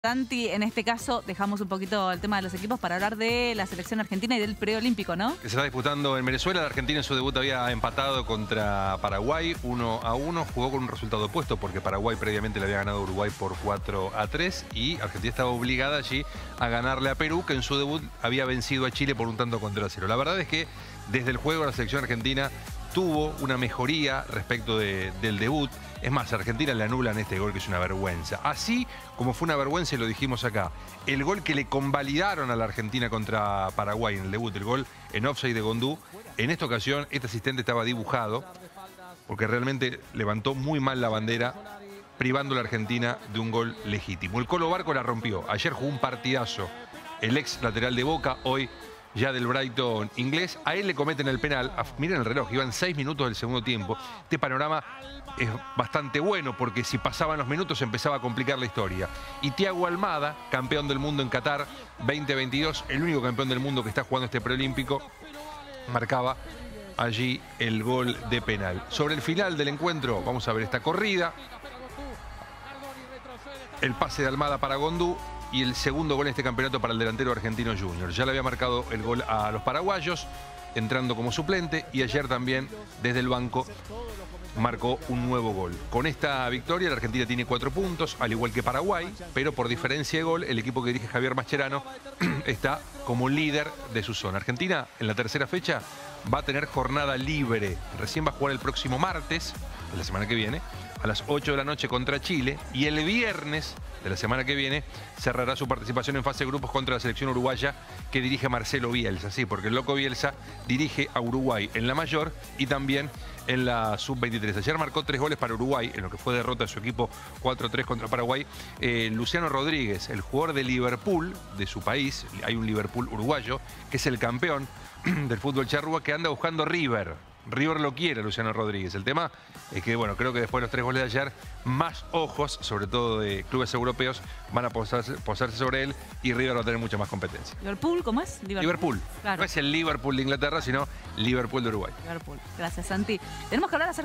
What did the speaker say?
Santi, en este caso dejamos un poquito el tema de los equipos para hablar de la selección argentina y del preolímpico, ¿no? Que se está disputando en Venezuela. La Argentina en su debut había empatado contra Paraguay 1-1. Jugó con un resultado opuesto porque Paraguay previamente le había ganado a Uruguay por 4-3 y Argentina estaba obligada allí a ganarle a Perú, que en su debut había vencido a Chile por un tanto contra 0. La verdad es que desde el juego la selección argentina tuvo una mejoría respecto del debut. Es más, a Argentina le anulan este gol, que es una vergüenza. Así como fue una vergüenza, y lo dijimos acá, el gol que le convalidaron a la Argentina contra Paraguay en el debut, el gol en offside de Gondú, en esta ocasión este asistente estaba dibujado porque realmente levantó muy mal la bandera, privando a la Argentina de un gol legítimo. El Colo Barco la rompió. Ayer jugó un partidazo el ex lateral de Boca, hoy ya del Brighton inglés. A él le cometen el penal. Miren el reloj, iban 6 minutos del segundo tiempo. Este panorama es bastante bueno porque si pasaban los minutos empezaba a complicar la historia. Y Thiago Almada, campeón del mundo en Qatar 2022, el único campeón del mundo que está jugando este preolímpico, marcaba allí el gol de penal. Sobre el final del encuentro vamos a ver esta corrida. El pase de Almada para Gondú y el segundo gol en este campeonato para el delantero argentino Junior. Ya le había marcado el gol a los paraguayos, entrando como suplente, y ayer también desde el banco marcó un nuevo gol. Con esta victoria la Argentina tiene 4 puntos, al igual que Paraguay, pero por diferencia de gol el equipo que dirige Javier Mascherano está como líder de su zona. Argentina en la tercera fecha va a tener jornada libre. Recién va a jugar el próximo martes, de la semana que viene, a las 8 de la noche contra Chile, y el viernes de la semana que viene cerrará su participación en fase de grupos contra la selección uruguaya que dirige Marcelo Bielsa. Sí, porque el loco Bielsa dirige a Uruguay en la mayor y también en la sub-23. Ayer marcó 3 goles para Uruguay, en lo que fue derrota de su equipo 4-3 contra Paraguay. Luciano Rodríguez, el jugador de Liverpool, de su país, hay un Liverpool uruguayo, que es el campeón del fútbol charrúa, que anda buscando River. River lo quiere, Luciano Rodríguez. El tema es que, bueno, creo que después de los 3 goles de ayer, más ojos, sobre todo de clubes europeos, van a posarse sobre él y River va a tener mucha más competencia. ¿Liverpool? ¿Cómo es? Liverpool. Claro. No es el Liverpool de Inglaterra, sino Liverpool de Uruguay. Liverpool. Gracias, Santi. Tenemos que hablar acerca